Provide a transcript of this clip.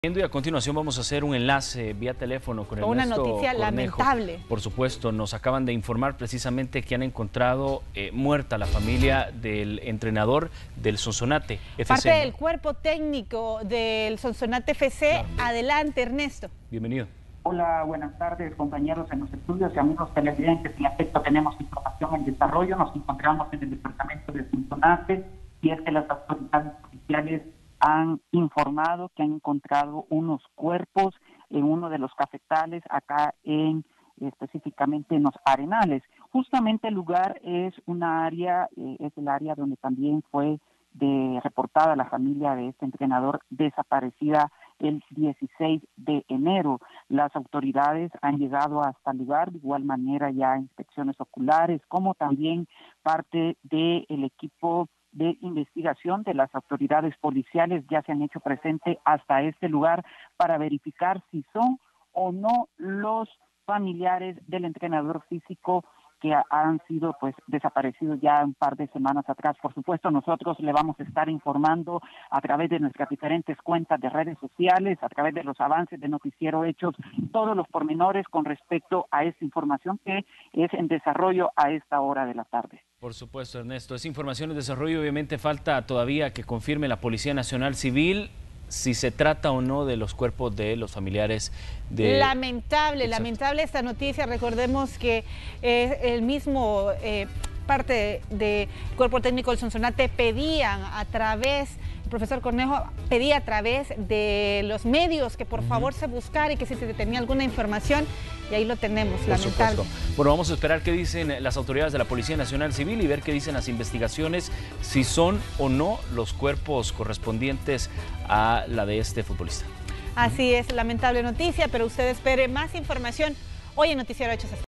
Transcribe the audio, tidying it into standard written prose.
Y a continuación vamos a hacer un enlace vía teléfono con una Ernesto noticia Cornejo. lamentable. Por supuesto, nos acaban de informar precisamente que han encontrado muerta la familia del entrenador del Sonsonate FC. Parte del cuerpo técnico del Sonsonate FC. Claro. Adelante, Ernesto. Bienvenido. Hola, buenas tardes, compañeros en los estudios y amigos televidentes. En efecto, tenemos información en desarrollo. Nos encontramos en el departamento de Sonsonate y es que las autoridades policiales han informado que han encontrado unos cuerpos en uno de los cafetales acá específicamente en los Arenales. Justamente el lugar es una área, es el área donde también fue reportada la familia de este entrenador desaparecida el 16 de enero. Las autoridades han llegado hasta el lugar, de igual manera ya inspecciones oculares, como también parte del equipo de investigación de las autoridades policiales ya se han hecho presente hasta este lugar para verificar si son o no los familiares del entrenador físico que han sido desaparecidos ya un par de semanas atrás. Por supuesto, nosotros le vamos a estar informando a través de nuestras diferentes cuentas de redes sociales, a través de los avances de Noticiero Hechos, todos los pormenores con respecto a esta información que es en desarrollo a esta hora de la tarde. Por supuesto, Ernesto, es información en desarrollo. Obviamente falta todavía que confirme la Policía Nacional Civil si se trata o no de los cuerpos de los familiares de... Lamentable esta noticia. Recordemos que el mismo parte del cuerpo técnico del Sonsonate pedían a través, el profesor Cornejo pedía a través de los medios que por favor se buscara y que si se tenía alguna información, y ahí lo tenemos, lamentable. Por supuesto. Bueno, vamos a esperar qué dicen las autoridades de la Policía Nacional Civil y ver qué dicen las investigaciones, si son o no los cuerpos correspondientes a la de este futbolista. Así es, lamentable noticia, pero usted espere más información hoy en Noticiero Hechos.